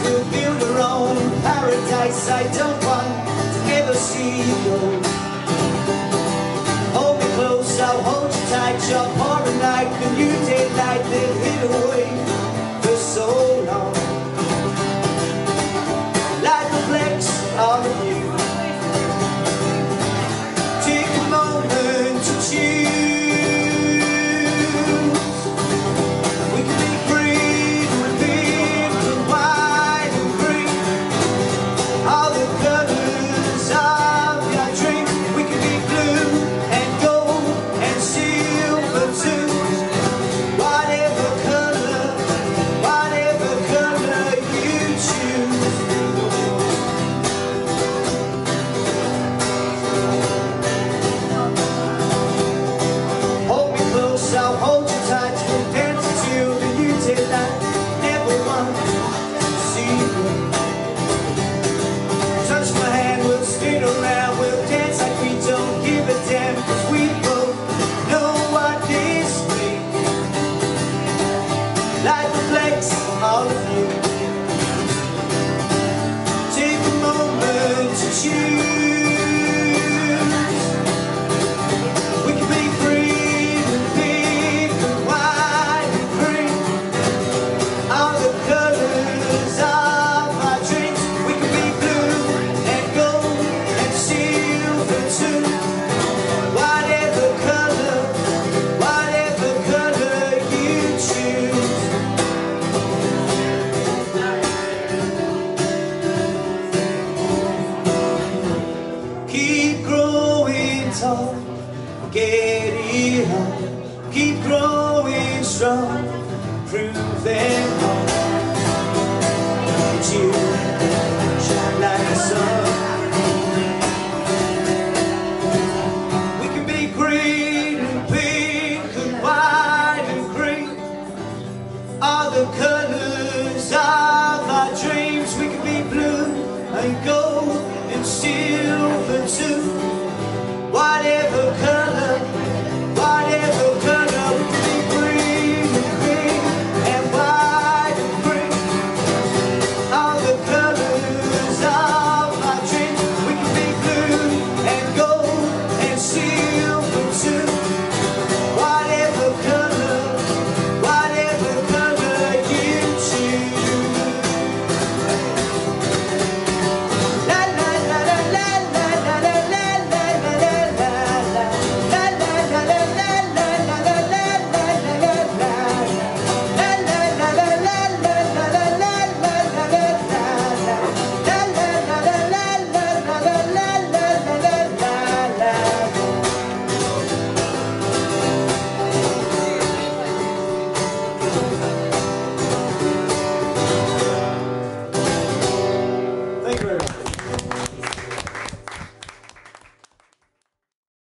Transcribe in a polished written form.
we'll build our own paradise. I don't want to ever see you go. Hold me close, I'll hold you tight. You're pouring like a new daylight that hid away for so long. Like the flecks of you. Take a moment to choose. We can be green and pink and white and green. All the colors of your dreams. We can be blue and gold and silver too. Whatever color you choose. Hold me close, I'll hold you tight. We'll dance until the new daylight. Never want to see you. Touch my hand, we'll spin around. We'll dance like we don't give a damn. 'Cause we both know what this means. Like the flakes of you. Take a moment to choose. We can be green and pink and white and green. All the colors of our dreams. We can be blue and gold and silver too. Whatever color you choose. Keep growing tall, getting on. Keep growing strong, prove them wrong. That you